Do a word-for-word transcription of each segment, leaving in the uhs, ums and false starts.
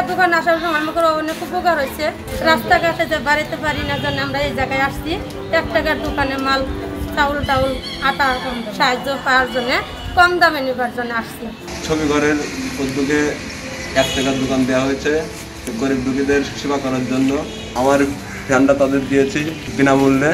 দোকান আসার সময় আমাদের অনেক উপকার হয়েছে। রাস্তাঘাটে যে বাড়িতে পারি না জন্য আমরা এই জায়গায় আসছি এক টাকার দোকানে মাল চাউল টাউল আটা সাহায্য পাওয়ার জন্য কম দামে নেবার জন্য আসছি। ছবি ঘরের উদ্যোগে এক টাকার দোকান দেওয়া হয়েছে গরিব দুঃখীদের সেবা করার জন্য। আমার ফ্যানটা তাদের দিয়েছি বিনামূল্যে।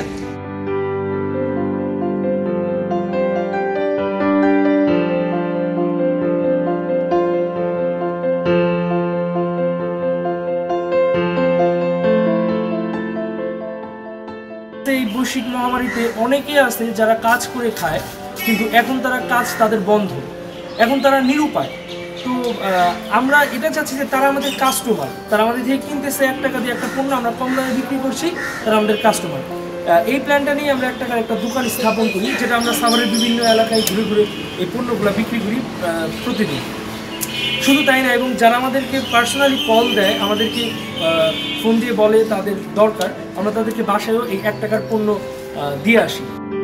এই বৈশ্বিক মহামারীতে অনেকে আছে যারা কাজ করে খায়, কিন্তু এখন তারা কাজ তাদের বন্ধ, এখন তারা নিরুপায়। তো আমরা এটা চাচ্ছি যে তারা আমাদের কাস্টমার, তারা আমাদের থেকে কিনতেছে এক টাকা দিয়ে একটা পণ্য, আমরা কম দামে বিক্রি করছি, তারা আমাদের কাস্টমার। এই প্ল্যানটা নিয়ে আমরা এক টাকার একটা দোকান স্থাপন করি, যেটা আমরা সাভারের বিভিন্ন এলাকায় ঘুরে ঘুরে এই পণ্যগুলো বিক্রি করি প্রতিদিন। শুধু তাই না, এবং যারা আমাদেরকে পার্সোনালি কল দেয়, আমাদেরকে ফোন দিয়ে বলে তাদের দরকার, আমরা তাদেরকে বাসায়ও এই এক টাকার পণ্য দিয়ে আসি।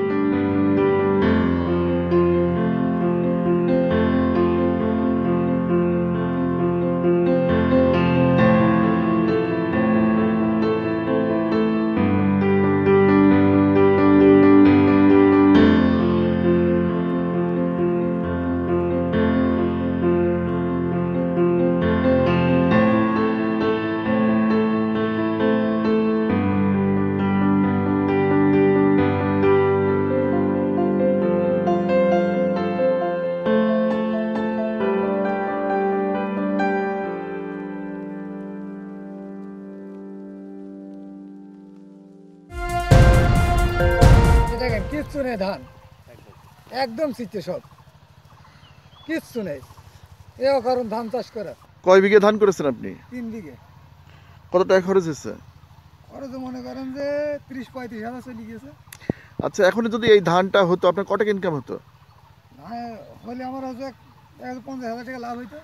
কিচ্ছু নেই, ধান একদম শীতে, সব কিচ্ছু নেই। এও কারণ ধান চাষ করা। কয় বিঘে ধান করেছেন আপনি? তিন বিঘে। কত টাকা খরচ হয়েছে? খরচ মনে করেন যে ত্রিশ পঁয়ত্রিশ হাজার চলে গেছে। আচ্ছা, এখন যদি এই ধানটা হতো আপনার কত টাকা ইনকাম হতো? হলে আমার হচ্ছে পঞ্চাশ হাজার টাকা লাভ হইতো।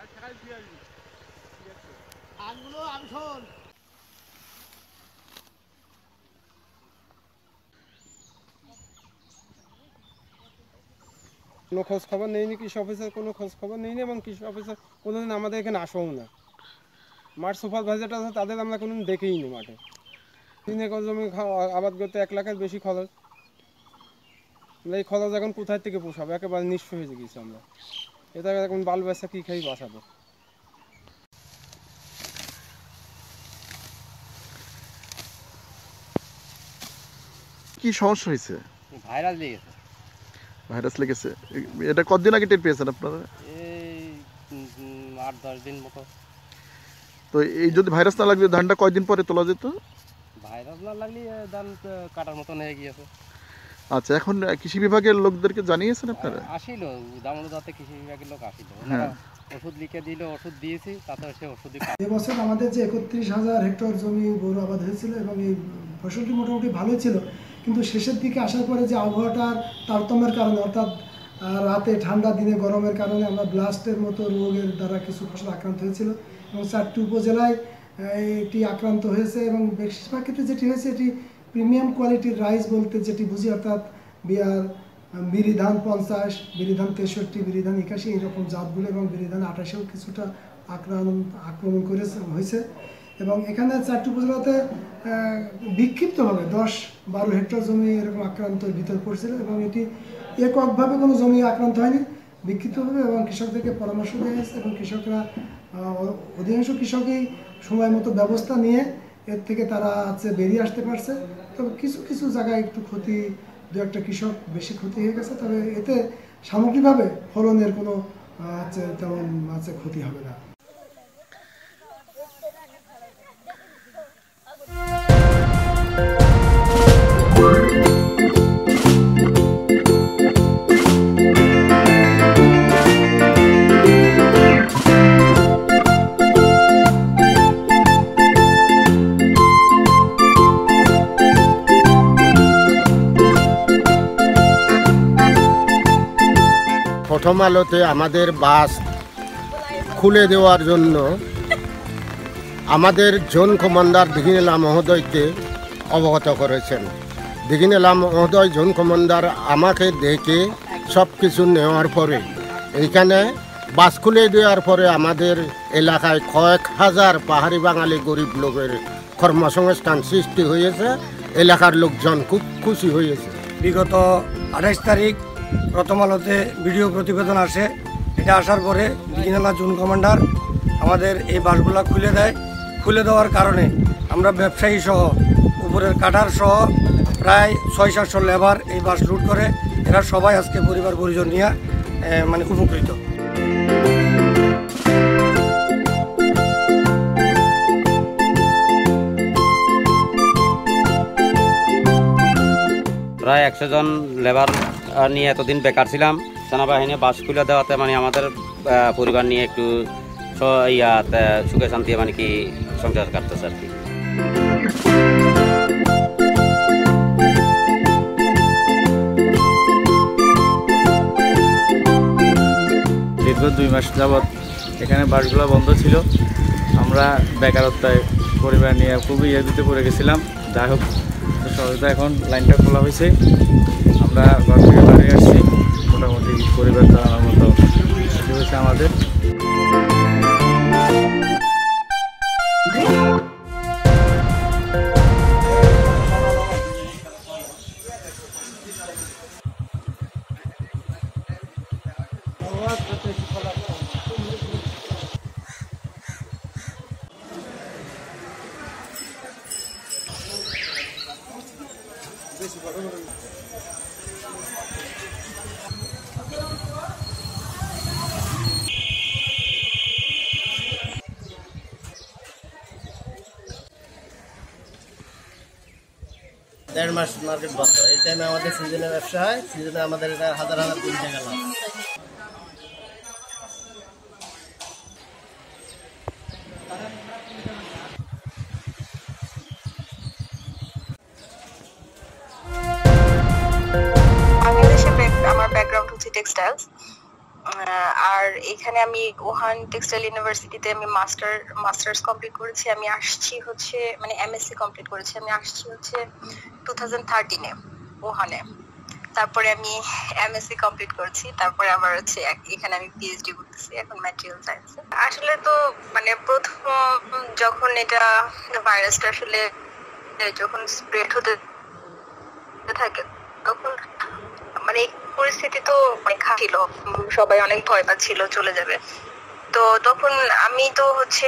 কোনো খোঁজ খবর নেইনি, কৃষি অফিসার কোনো খোঁজ খবর নেইনি, এবং কৃষি অফিসার কোনোদিন আমাদের এখানে আসেও না। মাঠ সুপারভাইজারটা আছে, তাদের আমরা কোনোদিন দেখেই নি মাঠে। তিন একর জমি আবাদ করতে এক লাখের বেশি খরচ। এই খরচ এখন কোথায় থেকে পোষাবো? একেবারে নিঃস্ব হয়ে গেছি আমরা। এটা এখন বাল বাচ্চা কী খাই বাঁচাবো? কি সমস্যা হয়েছে? ভাইরাস লেগেছে। ভাইরাস লেগেছে? এটা কতদিন আগে টের পেয়েছেন আপনারা? এই আট দশ দিন মতো। তো এই যদি ভাইরাস না লাগলে ধানটা কয়দিন পরে তোলা যেত? ভাইরাস না লাগলে ধান কাটার মতন হয়ে গিয়েছে। আচ্ছা, এখন কৃষি বিভাগের লোকদেরকে জানিয়েছেন আপনারা? আসিল দামোদরতে কৃষি বিভাগের লোক আসিল, হ্যাঁ, ওষুধ লিখে দিল, ওষুধ দিয়েছি, তাতে সে ওষুধ। এবছর আমাদের যে একত্রিশ হাজার হেক্টর জমি বোরো আবাদ হয়েছিল এবং এই ফসলটি মোটামুটি ভালোই ছিল, কিন্তু শেষের দিকে আসার পরে যে আবহাওয়াটার তারতম্যের কারণে, অর্থাৎ রাতে ঠান্ডা দিনে গরমের কারণে আমরা ব্লাস্টের মতো রোগের দ্বারা কিছু ফসল আক্রান্ত হয়েছিল এবং চারটি উপজেলায় এটি আক্রান্ত হয়েছে। এবং বেশিরভাগ ক্ষেত্রে যেটি হয়েছে এটি প্রিমিয়াম কোয়ালিটির রাইস বলতে যেটি বুঝি, অর্থাৎ বিয়ার বিরিধান পঞ্চাশ, বিরিধান তেষট্টি, বিরিধান একাশি এইরকম জাতগুলো, এবং বিরিধান আঠাশেও কিছুটা আক্রমণ আক্রমণ করেছে হয়েছে। এবং এখানে চারটি উপজেলাতে বিক্ষিপ্তভাবে দশ বারো হেক্টর জমি এরকম আক্রান্তের ভিতর পড়ছিল, এবং এটি এককভাবে কোনো জমি আক্রান্ত হয়নি, বিক্ষিপ্তভাবে। এবং কৃষকদেরকে পরামর্শ দেওয়া হয়েছে এবং কৃষকরা অধিকাংশ কৃষকই সময় মতো ব্যবস্থা নিয়ে এর থেকে তারা আছে বেরিয়ে আসতে পারছে। তবে কিছু কিছু জায়গায় একটু ক্ষতি, দু একটা কৃষক বেশি ক্ষতি হয়ে গেছে, তবে এতে সামগ্রিকভাবে ফলনের কোনো আছে তেমন আছে ক্ষতি হবে না। প্রথম আলোতে আমাদের বাস খুলে দেওয়ার জন্য আমাদের জোন কমান্ডার দিঘিনেলা মহোদয়কে অবগত করেছেন। দিঘিনেলা মহোদয় জোন কমান্ডার আমাকে দেখে সব কিছু নেওয়ার পরে এইখানে বাস খুলে দেওয়ার পরে আমাদের এলাকায় কয়েক হাজার পাহাড়ি বাঙালি গরিব লোকের কর্মসংস্থান সৃষ্টি হয়েছে। এলাকার লোকজন খুব খুশি হয়েছে। বিগত আঠাইশ তারিখ প্রথম আলোতে ভিডিও প্রতিবেদন আসে। এটা আসার পরে দিঘিনালা জোন কমান্ডার আমাদের এই বাসগুলো খুলে দেয়। খুলে দেওয়ার কারণে আমরা ব্যবসায়ী সহ উপরের কাটার সহ প্রায় ছয় সাতশো লেবার এই বাস লুট করে। এরা সবাই আজকে পরিবার পরিজন নিয়ে মানে উপকৃত। প্রায় একশো জন লেবার নিয়ে এতদিন বেকার ছিলাম। সেনাবাহিনী বাস খুলে দেওয়াতে মানে আমাদের পরিবার নিয়ে একটু ইয়াতে সুখে শান্তি মানে কি সংসার কাটতেছে আর কি। দীর্ঘ দুই মাস যাবৎ এখানে বাসগুলো বন্ধ ছিল। আমরা বেকারত্বায় পরিবার নিয়ে খুবই ইয়ে দিতে পড়ে গেছিলাম। যাই হোক সহজে এখন লাইনটা খোলা হয়েছে। আমরা ঘর থেকে বাড়ি আসছি, মোটামুটি পরিবার চালানোর মতো হয়েছে আমাদের। দেড় মাস মার্কেট বন্ধ। এই টাইমে আমাদের সিজনের ব্যবসা হয়। সিজনে আমাদের এটা হাজার হাজার কোটি টাকা লাভ। বাংলাদেশে আমার ব্যাকগ্রাউন্ড হচ্ছে টেক্সটাইলস, আর এখানে আমি ওহান টেক্সটাইল ইউনিভার্সিটিতে আমি মাস্টার মাস্টার্স কমপ্লিট করেছি। আমি আসছি হচ্ছে মানে এমএসসি কমপ্লিট করেছি। আমি আসছি হচ্ছে টু থাউজেন্ড থার্টিনে ওহানে। তারপরে আমি এমএসসি কমপ্লিট করেছি। তারপরে আবার হচ্ছে এখানে আমি পিএইচডি করতেছি এখন ম্যাটেরিয়াল সায়েন্সে। আসলে তো মানে প্রথম যখন এটা ভাইরাসটা আসলে যখন স্প্রেড হতে থাকে তখন মানে পরিস্থিতি তো অনেক খারাপ ছিল, সবাই অনেক ভয় পাচ্ছিল চলে যাবে। তো তখন আমি তো হচ্ছে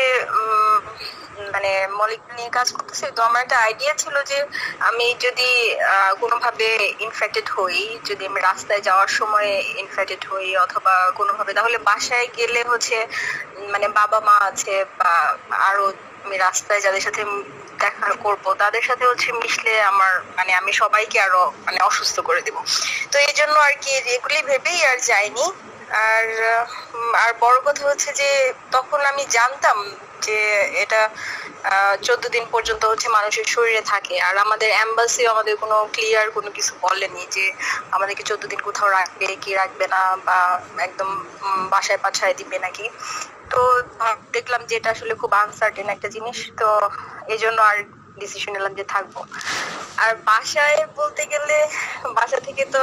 মানে মলিকুল নিয়ে কাজ করতেছি। তো আমার একটা আইডিয়া ছিল যে আমি যদি কোনোভাবে ইনফেক্টেড হই, যদি আমি রাস্তায় যাওয়ার সময় ইনফেক্টেড হই অথবা কোনোভাবে, তাহলে বাসায় গেলে হচ্ছে মানে বাবা মা আছে বা আরো আমি রাস্তায় যাদের সাথে দেখা করবো তাদের সাথে হচ্ছে মিশলে আমার মানে আমি সবাইকে আরো মানে অসুস্থ করে দিব। তো এই জন্য আর কি এগুলি ভেবেই আর যাইনি। আর আর বড় কথা হচ্ছে যে তখন আমি জানতাম যে এটা চোদ্দ দিন পর্যন্ত হচ্ছে মানুষের শরীরে থাকে। আর আমাদের এম্বাসিও আমাদের কোনো ক্লিয়ার কোনো কিছু বলেনি যে আমাদেরকে চোদ্দ দিন কোথাও রাখবে কি রাখবে না, বা একদম বাসায় পাঠায় দিবে নাকি। তো দেখলাম যে এটা আসলে খুব আনসার্টেন একটা জিনিস। তো এই জন্য আর ডিসিশন নিলাম যে থাকবো। আর বাসায় বলতে গেলে বাসা থেকে তো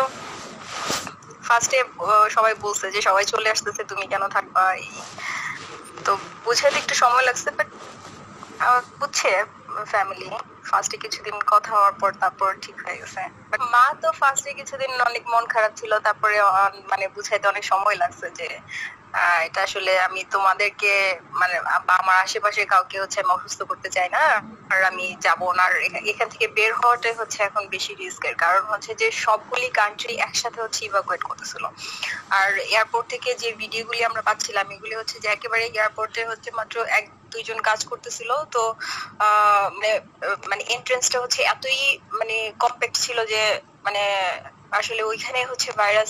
ফার্স্টে সবাই বলছে যে সবাই চলে আসতেছে, তুমি কেন থাকবা। তো বুঝাইতে একটু সময় লাগছে, বাট বুঝছে ফ্যামিলি। ফার্স্টে কিছুদিন কথা হওয়ার পর তারপর ঠিক হয়ে গেছে। মা তো ফার্স্টে কিছুদিন অনেক মন খারাপ ছিল, তারপরে মানে বুঝাইতে অনেক সময় লাগছে যে এটা আসলে আমি তোমাদেরকে মানে আমার আশেপাশে কাউকে হচ্ছে আমি অসুস্থ করতে চাই না, আর আমি যাবো না। আর এখান থেকে বের হওয়াটাই হচ্ছে এখন বেশি রিস্কের, কারণ হচ্ছে যে সবগুলি কান্ট্রি একসাথে হচ্ছে ইভাকুয়েট করতেছিল। আর এয়ারপোর্ট থেকে যে ভিডিওগুলি আমরা পাচ্ছিলাম এগুলি হচ্ছে যে একেবারে এয়ারপোর্টে হচ্ছে মাত্র এক দুইজন কাজ করতেছিল। তো আহ মানে এন্ট্রেন্সটা হচ্ছে এতই মানে কম্প্যাক্ট ছিল যে মানে আসলে ওইখানে হচ্ছে ভাইরাস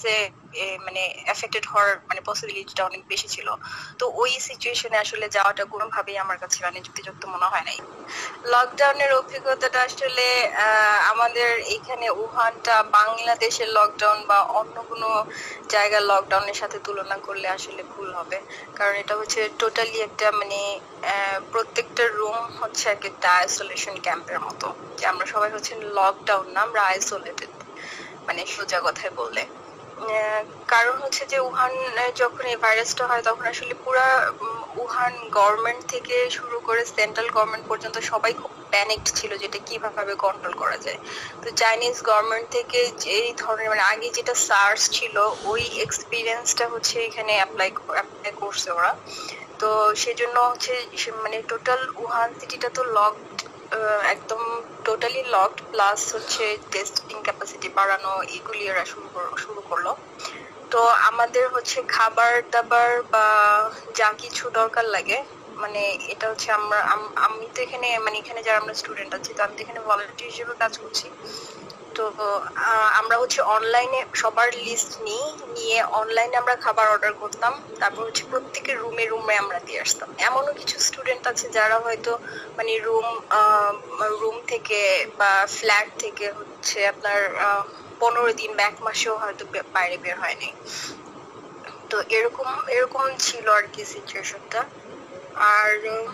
মানে এফেক্টেড হওয়ার মানে পসিবিলিটিটা অনেক বেশি ছিল। তো ওই সিচুয়েশনে আসলে যাওয়াটা কোনোভাবেই আমার কাছে মানে যুক্তিযুক্ত মনে হয় নাই। লকডাউনের অভিজ্ঞতাটা আসলে আমাদের এখানে উহানটা বাংলাদেশের লকডাউন বা অন্য কোনো জায়গার লকডাউনের সাথে তুলনা করলে আসলে ভুল হবে, কারণ এটা হচ্ছে টোটালি একটা মানে প্রত্যেকটা রুম হচ্ছে এক একটা আইসোলেশন ক্যাম্পের মতো, যে আমরা সবাই হচ্ছে লকডাউন না, আমরা আইসোলেটেড মানে সোজা কথায় বললে। কারণ হচ্ছে যে উহান যখন এই ভাইরাসটা হয় তখন আসলে পুরা উহান গভর্নমেন্ট থেকে শুরু করে সেন্ট্রাল গভর্নমেন্ট পর্যন্ত সবাই খুব প্যানিকড ছিল যেটা কিভাবে কন্ট্রোল করা যায়। তো চাইনিজ গভর্নমেন্ট থেকে এই ধরনের মানে আগে যেটা সার্স ছিল ওই এক্সপিরিয়েন্সটা হচ্ছে এখানে অ্যাপ্লাই অ্যাপ্লাই করছে ওরা। তো সেজন্য হচ্ছে মানে টোটাল উহান সিটিটা তো লকড, একদম টোটালি লকড, প্লাস হচ্ছে টেস্টিং ক্যাপাসিটি বাড়ানো এগুলি এরা শুরু শুরু করলো। তো আমাদের হচ্ছে খাবার দাবার বা যা কিছু দরকার লাগে মানে এটা হচ্ছে আমরা আমি তো এখানে মানে এখানে যারা আমরা স্টুডেন্ট আছি তো আমি তো এখানে ভলান্টিয়ার হিসেবে কাজ করছি। তো আমরা হচ্ছে অনলাইনে সবার লিস্ট নিই, নিয়ে অনলাইনে আমরা খাবার অর্ডার করতাম, তারপর হচ্ছে প্রত্যেকের রুমে রুমে আমরা দিয়ে আসতাম। এমনও কিছু স্টুডেন্ট আছে যারা হয়তো মানে রুম রুম থেকে বা ফ্ল্যাট থেকে হচ্ছে আপনার পনেরো দিন বা এক মাসেও হয়তো বাইরে বের হয়নি। তো এরকম এরকম ছিল আর কি সিচুয়েশনটা। আর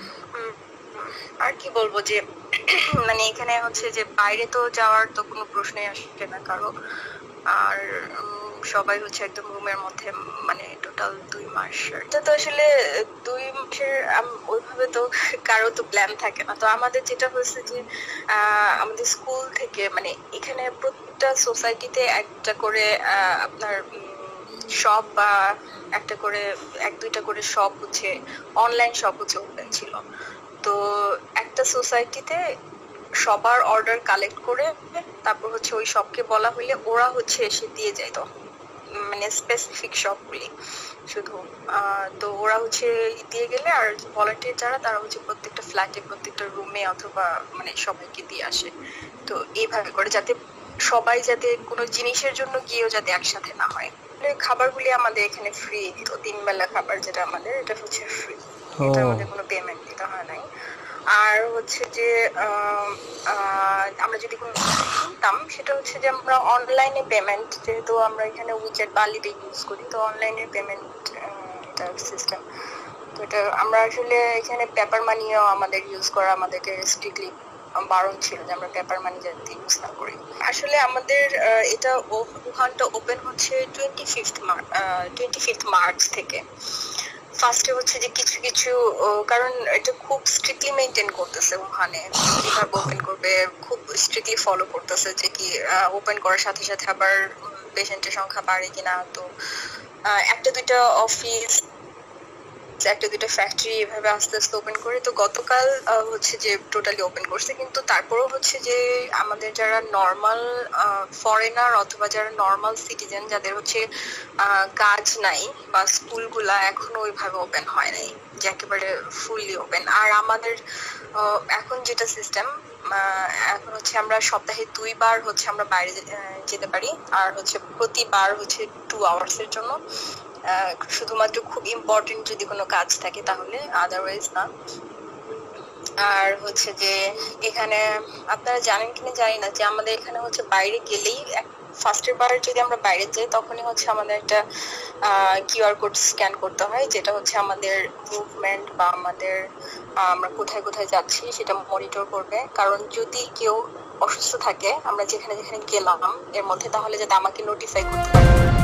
আর কি বলবো যে মানে এখানে হচ্ছে যে বাইরে তো যাওয়ার তো কোনো প্রশ্নই আসে না কারো। আর সবাই হচ্ছে একদম রুমের মধ্যে মানে টোটাল দুই মাস। এটা তো আসলে দুই মাসের ওইভাবে তো কারো তো প্ল্যান থাকে না। তো আমাদের যেটা হয়েছে যে আমাদের স্কুল থেকে মানে এখানে প্রত্যেকটা সোসাইটিতে একটা করে আপনার শপ বা একটা করে এক দুইটা করে শপ হচ্ছে অনলাইন শপ হচ্ছে ওপেন ছিল। তো একটা সোসাইটিতে সবার অর্ডার কালেক্ট করে তারপর হচ্ছে ওই শপকে বলা হলে ওরা হচ্ছে এসে দিয়ে যায়। তো মানে স্পেসিফিক শপগুলি শুধু তো ওরা হচ্ছে দিয়ে গেলে আর ভলান্টিয়ার যারা তারা হচ্ছে প্রত্যেকটা ফ্ল্যাটে প্রত্যেকটা রুমে অথবা মানে সবাইকে দিয়ে আসে। তো এইভাবে করে যাতে সবাই যাতে কোনো জিনিসের জন্য গিয়েও যাতে একসাথে না হয়। খাবারগুলি আমাদের এখানে ফ্রি, তো তিন বেলা খাবার যেটা আমাদের এটা হচ্ছে ফ্রি, এটা আমাদের কোনো পেমেন্ট দিতে হয় নাই। আর হচ্ছে যে আমরা যদি কোনো কিনতাম সেটা হচ্ছে যে আমরা অনলাইনে পেমেন্ট, যেহেতু আমরা এখানে উইচ্যাট বালিতে ইউজ করি তো অনলাইনে পেমেন্ট এটা সিস্টেম। তো এটা আমরা আসলে এখানে পেপার মানিও আমাদের ইউজ করা আমাদেরকে স্ট্রিক্টলি বারণ ছিল যে আমরা পেপার মানি যাতে ইউজ না করি। আসলে আমাদের এটা উহানটা ওপেন হচ্ছে twenty fifth March twenty fifth March থেকে। ফার্স্টে হচ্ছে যে কিছু কিছু কারণ এটা খুব স্ট্রিক্টলি মেনটেন করতেছে উহানে, কিভাবে ওপেন করবে খুব স্ট্রিক্টলি ফলো করতেছে যে কি ওপেন করার সাথে সাথে আবার পেশেন্টের সংখ্যা বাড়ে কিনা। তো একটা দুইটা অফিস একটা দুইটা ফ্যাক্টরি এভাবে আস্তে আস্তে ওপেন করে। তো গতকাল হচ্ছে যে টোটালি ওপেন করছে, কিন্তু তারপরেও হচ্ছে যে আমাদের যারা নর্মাল ফরেনার অথবা যারা নর্মাল সিটিজেন যাদের হচ্ছে কাজ নাই বা স্কুলগুলা এখনো ওইভাবে ওপেন হয় নাই যে একেবারে ফুললি ওপেন। আর আমাদের এখন যেটা সিস্টেম এখন হচ্ছে আমরা সপ্তাহে দুইবার হচ্ছে আমরা বাইরে যেতে পারি, আর হচ্ছে প্রতিবার হচ্ছে টু আওয়ার্সের জন্য, শুধুমাত্র খুব ইম্পর্টেন্ট যদি কোনো কাজ থাকে তাহলে, আদারওয়াইজ না। আর হচ্ছে যে এখানে আপনারা জানেন কিনা জানি না যে আমাদের এখানে হচ্ছে বাইরে গেলেই ফার্স্টের বার যদি আমরা বাইরে যাই তখনই হচ্ছে আমাদের একটা কিউআর কোড স্ক্যান করতে হয়, যেটা হচ্ছে আমাদের মুভমেন্ট বা আমাদের আমরা কোথায় কোথায় যাচ্ছি সেটা মনিটর করবে। কারণ যদি কেউ অসুস্থ থাকে আমরা যেখানে যেখানে গেলাম এর মধ্যে, তাহলে যাতে আমাকে নোটিফাই করতে পারে।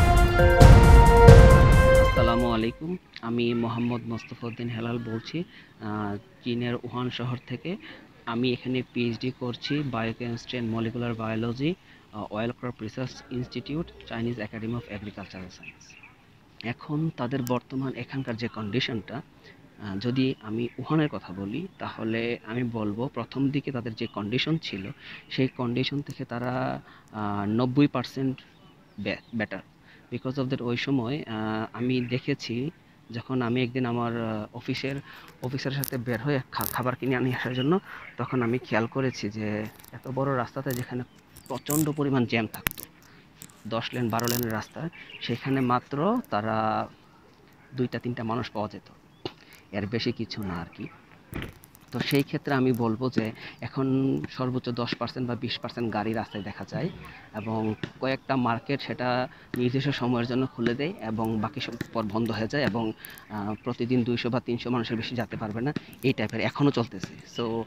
আসসালামু আলাইকুম, আমি মোহাম্মদ মোস্তফা উদ্দিন হেলাল বলছি চীনের উহান শহর থেকে। আমি এখানে পিএইচডি করছি biochemistry and molecular biology, oil crop research institute, Chinese academy of agricultural science. এখন তাদের বর্তমান এখানকার যে কন্ডিশনটা, যদি আমি উহানের কথা বলি তাহলে আমি বলবো প্রথম দিকে তাদের যে কন্ডিশন ছিল সেই কন্ডিশন থেকে তারা নব্বই percent better. Because of that ওই সময় আমি দেখেছি যখন আমি একদিন আমার অফিসের অফিসারের সাথে বের হয়ে খাবার কিনে নিয়ে আসার জন্য, তখন আমি খেয়াল করেছি যে এত বড় রাস্তাতে যেখানে প্রচণ্ড পরিমাণ জ্যাম থাকতো, দশ লেন বারো লেনের রাস্তা, সেখানে মাত্র তারা দুইটা তিনটা মানুষ পাওয়া যেত, এর বেশি কিছু না আর কি। তো সেই ক্ষেত্রে আমি বলবো যে এখন সর্বোচ্চ দশ পার্সেন্ট বা বিশ পার্সেন্ট গাড়ি রাস্তায় দেখা যায়, এবং কয়েকটা মার্কেট সেটা নির্দিষ্ট সময়ের জন্য খুলে দেয় এবং বাকি সব পর বন্ধ হয়ে যায়, এবং প্রতিদিন দুইশো বা তিনশো মানুষের বেশি যেতে পারবে না, এই টাইপের এখনও চলতেছে। সো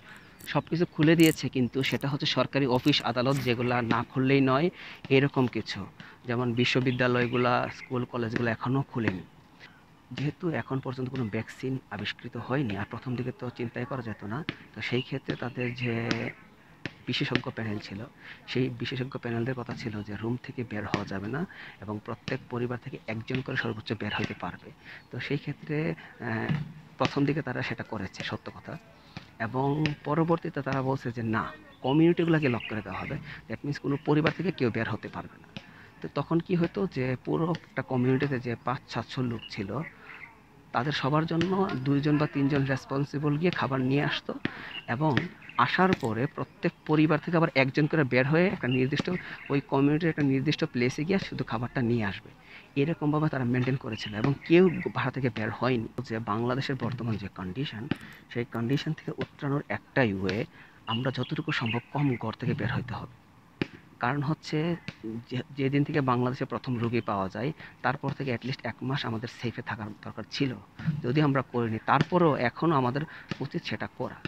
সব কিছু খুলে দিয়েছে, কিন্তু সেটা হচ্ছে সরকারি অফিস আদালত যেগুলো না খুললেই নয়, এরকম কিছু। যেমন বিশ্ববিদ্যালয়গুলা, স্কুল কলেজগুলো এখনও খুলেনি। যেহেতু এখন পর্যন্ত কোনো ভ্যাকসিন আবিষ্কৃত হয়নি, আর প্রথম দিকে তো চিন্তাই করা যেত না, তো সেই ক্ষেত্রে তাদের যে বিশেষজ্ঞ প্যানেল ছিল, সেই বিশেষজ্ঞ প্যানেলদের কথা ছিল যে রুম থেকে বের হওয়া যাবে না এবং প্রত্যেক পরিবার থেকে একজন করে সর্বোচ্চ বের হতে পারবে। তো সেই ক্ষেত্রে প্রথম দিকে তারা সেটা করেছে, সত্য কথা। এবং পরবর্তীতে তারা বলছে যে না, কমিউনিটিগুলোকে লক করে দেওয়া হবে, দ্যাট মিনস কোনো পরিবার থেকে কেউ বের হতে পারবে না। তো তখন কি হতো যে পুরো একটা কমিউনিটিতে যে পাঁচ সাতশো লোক ছিল, তাদের সবার জন্য দুইজন বা তিনজন রেসপন্সিবল গিয়ে খাবার নিয়ে আসতো, এবং আসার পরে প্রত্যেক পরিবার থেকে আবার একজন করে বের হয়ে একটা নির্দিষ্ট ওই কমিউনিটির একটা নির্দিষ্ট প্লেসে গিয়ে শুধু খাবারটা নিয়ে আসবে। এরকমভাবে তারা মেনটেন করেছিল এবং কেউ বাসা থেকে বের হয়নি। যে বাংলাদেশের বর্তমান যে কন্ডিশন, সেই কন্ডিশন থেকে উত্তরানোর একটাই ওয়ে, আমরা যতটুকু সম্ভব কম ঘর থেকে বের হইতে হবে। কারণ হচ্ছে যেদিন থেকে বাংলাদেশে প্রথম রোগী পাওয়া যায়, তারপর থেকে অ্যাটলিস্ট এক মাস আমাদের সেফে থাকার দরকার ছিল, যদি আমরা করিনি। তারপরেও এখনও আমাদের উচিত সেটা করা।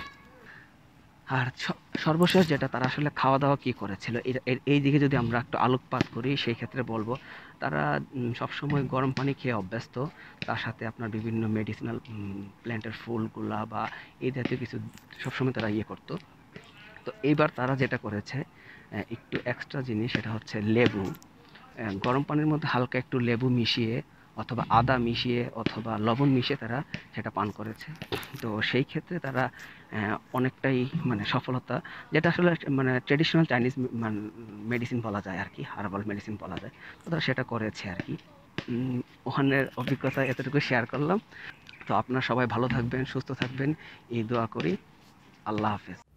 আর সর্বশেষ যেটা, তারা আসলে খাওয়া দাওয়া কী করেছিল, এই দিকে যদি আমরা একটু আলোকপাত করি, সেই ক্ষেত্রে বলবো তারা সবসময় গরম পানি খেয়ে অভ্যস্ত, তার সাথে আপনার বিভিন্ন মেডিসিনাল প্ল্যান্টের ফুলগুলা বা এই জাতীয় কিছু সবসময় তারা ইয়ে করতো। তো এইবার তারা যেটা করেছে, একটু এক্সট্রা জিনিস, সেটা হচ্ছে লেবু। গরম পানির মধ্যে হালকা একটু লেবু মিশিয়ে অথবা আদা মিশিয়ে অথবা লবণ মিশিয়ে তারা সেটা পান করেছে। তো সেই ক্ষেত্রে তারা অনেকটাই মানে সফলতা, যেটা আসলে মানে ট্রেডিশনাল চাইনিজ মেডিসিন বলা যায় আর কি, হার্বাল মেডিসিন বলা যায়, তো তারা সেটা করেছে আর কি। ওখানের অভিজ্ঞতা এতটুকু শেয়ার করলাম। তো আপনারা সবাই ভালো থাকবেন, সুস্থ থাকবেন, এই দোয়া করি। আল্লাহ হাফেজ।